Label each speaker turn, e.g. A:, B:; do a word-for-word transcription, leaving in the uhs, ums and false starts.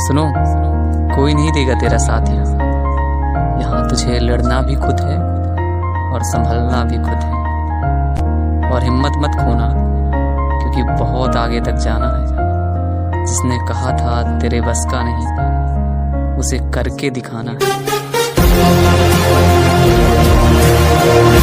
A: सुनो, कोई नहीं देगा तेरा साथ यहाँ। यहाँ तुझे लड़ना भी खुद है और संभलना भी खुद है। और हिम्मत मत खोना, क्योंकि बहुत आगे तक जाना है। जिसने कहा था तेरे बस का नहीं, उसे करके दिखाना है।